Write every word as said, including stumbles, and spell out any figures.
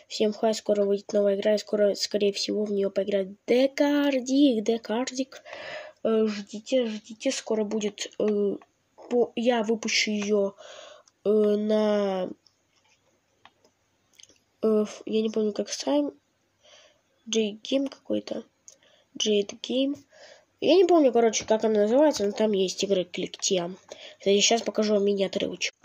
Всем хай, скоро выйдет новая игра, и скоро, скорее всего, в нее поиграет Декардик, Декардик. Э, ждите, ждите, скоро будет. Э, по, я выпущу ее э, на... Э, я не помню, как сайм. Jade Game какой-то. Jade Game. Я не помню, короче, как она называется, но там есть игры коллектива. Кстати, сейчас покажу вам мини-отрывочек.